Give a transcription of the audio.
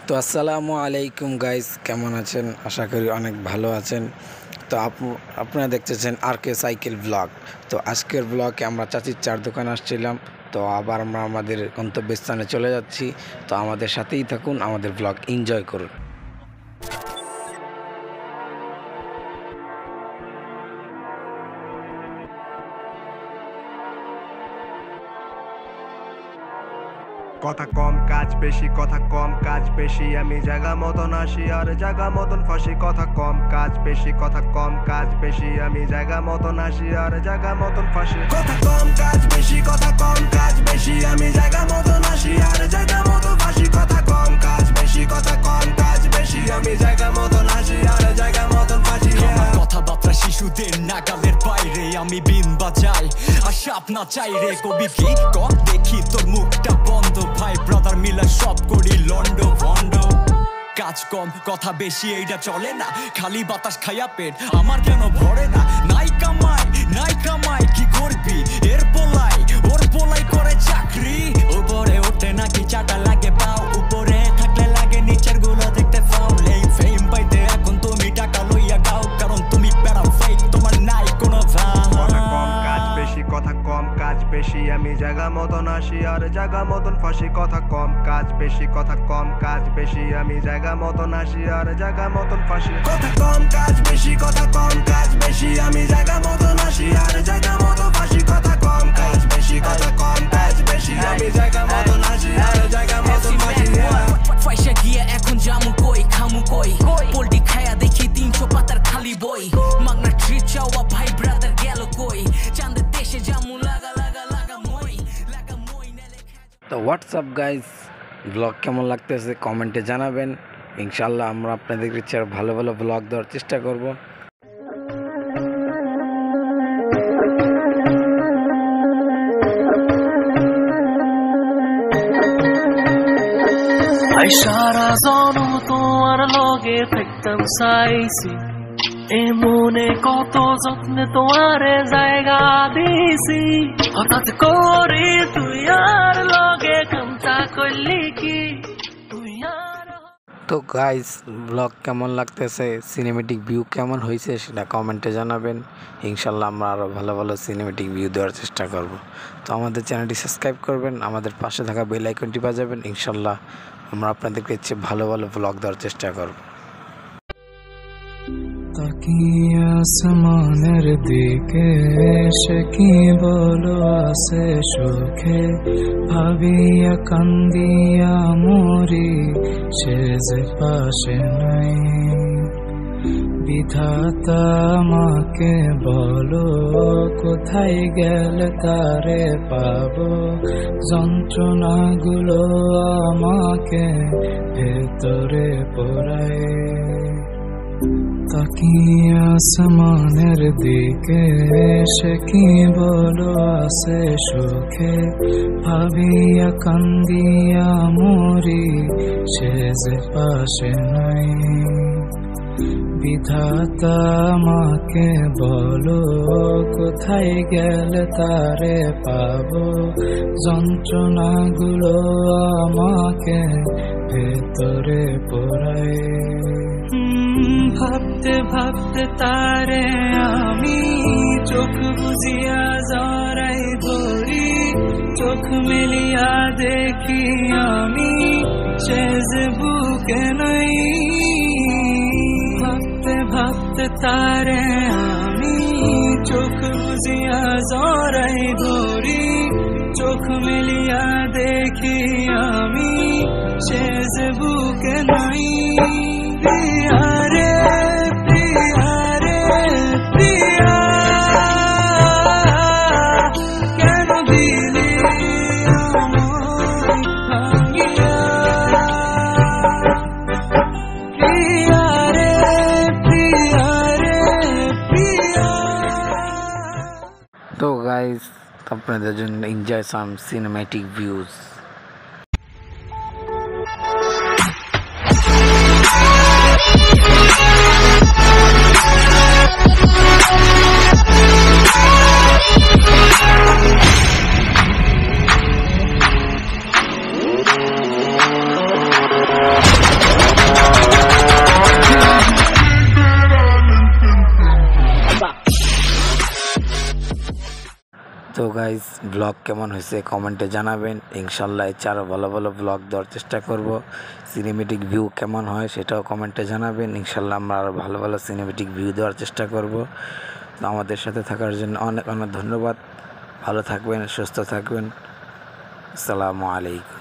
তো আসসালামু আলাইকুম গাইস, কেমন আছেন? আশা করি অনেক ভালো আছেন। তো আপনারা দেখতেছেন আরকে সাইকেল ব্লগ। তো আজকের ব্লগে আমরা চাচির চার দোকান আসছিলাম। তো আবার আমরা আমাদের গন্তব্যস্থানে চলে যাচ্ছি। তো আমাদের সাথেই থাকুন, আমাদের ব্লগ এনজয় করুন। কথা কম কাজ বেশি, কথা কম কাজ বেশি, আমি জায়গা মতন আসি আর জায়গা মতন ফাঁসি। কথা কম কাজ বেশি, কথা কম কাজ বেশি, আমি জায়গা মতন আসি আর জায়গা মতন ফাঁসি। কথা কম কাজ বেশি, কথা কম কাজ বেশি, আমি জায়গা মতন আসি আর জায়গা মতন ফাঁসি। কথা কম কাজ বেশি, কথা কম কাজ বেশি, আমি জায়গা মতন আসি আর জায়গা মতন ফাঁসি। কথাবার্তা শিশুদের নাগালের বাইরে, আমি বিন বাজাই আর সাপ না চাই রে। কবি কি কম দেখি তোর মুখটা বন্ধ, ভাই ব্রাদার মিলা সব করি লন্ড ভন্ড। কাজ কম কথা বেশি এইটা চলে না, খালি বাতাস খাইয়া পেট আমার কেন ভরে না। নাই কামাই কি করবি এর পোলাই, ওর পোলাই করে চাকরি। উপরে ওঠে নাকি চাটা লাগে পাও, উপরে থাকলে লাগে নিচের গুলো দেখতে ফাও। এই ফেম পাইতে এখন তুমি টাকা লইয়া গাও, কারণ তুমি প্যারা ফাইট, তোমার নাই কোনো ভাব। কথা কম কাজ বেশি, কথা কম কাজ বেশি, আমি জায়গা মতন আসি আর জায়গা মতন ফাঁসি। কথা কম কাজ বেশি, কথা কম কাজ বেশি, আমি জায়গা মতন আসি আর জায়গা মতন ফাঁসি। কথা কম কাজ বেশি, কথা কম কাজ বেশি, আমি জায়গা মতন আসি আর জায়গা মতন ফাঁসি। কথা কম কাজ বেশি, কথা কম কাজ বেশি, আমি জায়গা মতন আসি আর জায়গা মতন ফাঁসি। পয়সা গিয়ে এখন জামু কই খামু কই, পোল্ট্রি খায়া দেখি 300 পাতার খালি বই। মাগনা ট্রিট চাওয়া ভাই ব্রাদার গেল কই, চাঁদের দেশে জামু লাগা লাগা লাগা মই লাগা মই। তো হোয়াটসঅ্যাপ গাইস, ব্লগ কেমন লাগতেছে কমেন্টে জানাবেন। ইনশাল্লাহ আমরা আপনাদের কাছে আর ভালো ভালো ব্লগ দেওয়ার চেষ্টা করব। সারা জানো তোমার লগে থাকতাম চাইছি, এ মনে কত যত্নে তোমারে জায়গা দিছি। হঠাৎ করে তুই আর লগে কামটা করলি কি তুই আর। তো গাইস, ব্লগ কেমন লাগতেছে, সিনেমেটিক ভিউ কেমন হয়েছে সেটা কমেন্টে জানাবেন। ইনশাল্লাহ আমরা আরও ভালো ভালো সিনেমেটিক ভিউ দেওয়ার চেষ্টা করব। তো আমাদের চ্যানেলটি সাবস্ক্রাইব করবেন, আমাদের পাশে থাকা বেল আইকনটি বাজাবেন। ইনশাল্লাহ আমরা আপনাদের কাছে ভালো ভালো ব্লগ দেওয়ার চেষ্টা করব। তাকিয়ে আসমানের দিকে সে কি বলো আছে সুখে, ভাবিয়া কান্দিয়া মরি সে যে পাশে নাই। বিধাতা আমাকে বলো কোথায় গেলে তারে পাবো, যন্ত্রণাগুলো আমাকে ভেতরে পোড়ায়। তাকিয়ে আসমানের দিকে সে কি বলো আছে সুখে, ভাবিয়া কান্দিয়া মরি সে যে পাশে নাই। বিধাতা আমাকে বলো কোথায় গেলে তারে পাবো, যন্ত্রণাগুলো আমাকে ভেতরে পোড়ায়। ভাবতে ভাবতে তারে আমি চোখ বুঝিয়া জড়াই ধরি, চোখ মেলিয়া দেখি আমি সে যে বুকে নাই। ভাবতে ভাবতে তারে আমি চোখ বুঝিয়া জড়াই ধরি, চোখ মেলিয়া দেখি আমি সে যে বুকে নাই। প্রিয়া রে প্রিয়া রে প্রিয়া, কেন দিলি আমায় ভাঙিয়া। প্রিয়া রে প্রিয়া রে প্রিয়া। তো গাইস, আপনাদের জন্য enjoy some cinematic views. Guys, vlog কেমন হয়েছে কমেন্টে জানাবেন। ইনশাল্লাহ এর চেয়ে আরও ভালো ভালো ব্লগ দেওয়ার চেষ্টা করব। সিনেমেটিক ভিউ কেমন হয় সেটাও কমেন্টে জানাবেন। ইনশাল্লাহ আমরা আরও ভালো ভালো সিনেমেটিক ভিউ দেওয়ার চেষ্টা করব। তো আমাদের সাথে থাকার জন্য অনেক অনেক ধন্যবাদ। ভালো থাকবেন, সুস্থ থাকবেন। আসসালামু আলাইকুম।